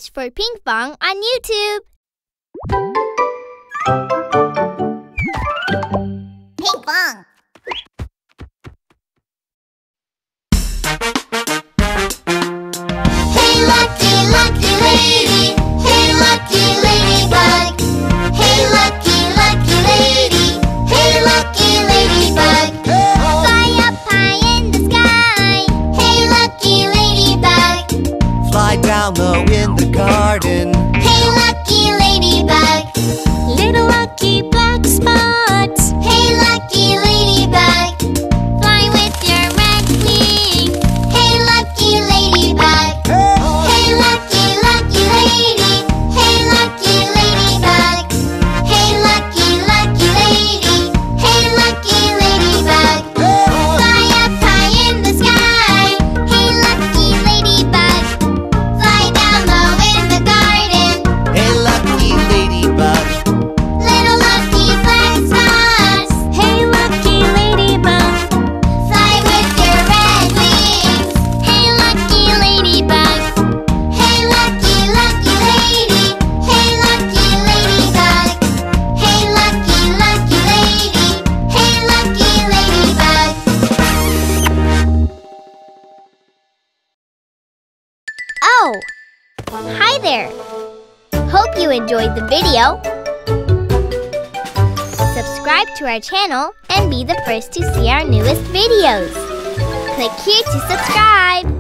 Search for PINKFONG on YouTube. PINKFONG. Hey lucky, lucky lady. Hey lucky ladybug. Hey lucky, lucky lady. Hey lucky ladybug. Fly up high in the sky. Hey lucky ladybug. Fly down low in the garden. Hey lucky ladybug. Little lucky black spots. Hey lucky ladybug. Fly with your red wings. Hey lucky ladybug. Hey lucky, lucky lady. Hey lucky ladybug. Hey lucky, lucky lady. Hey lucky ladybug. Fly up high in the sky. Hey lucky ladybug. Fly down low in the garden. Hey lucky ladybug. Little lucky black spots. Hey lucky ladybug. Fly with your red wings. Hey lucky ladybug. Hey lucky, lucky lady. Hey lucky ladybug. Hey lucky, lucky lady. Hey lucky ladybug. Oh! Hi there! Hope you enjoyed the video. Subscribe to our channel and be the first to see our newest videos. Click here to subscribe.